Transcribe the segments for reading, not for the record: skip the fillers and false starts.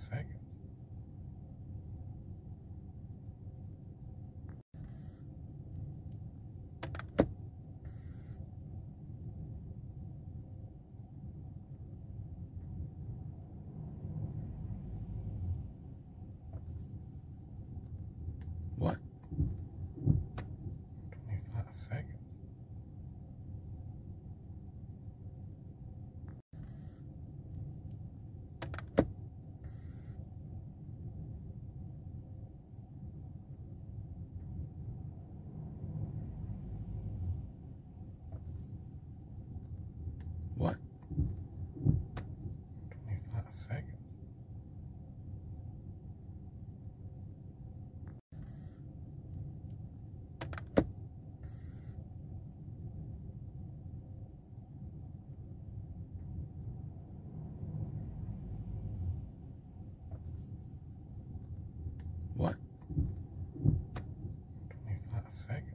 seconds. What? 25 seconds. What? 25 seconds. What? 25 seconds.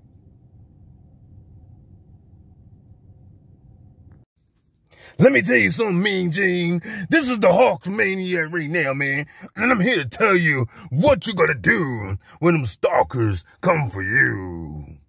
Let me tell you something, Mean Gene. This is the Hawkmaniac right now, man. And I'm here to tell you what you gotta do when them stalkers come for you.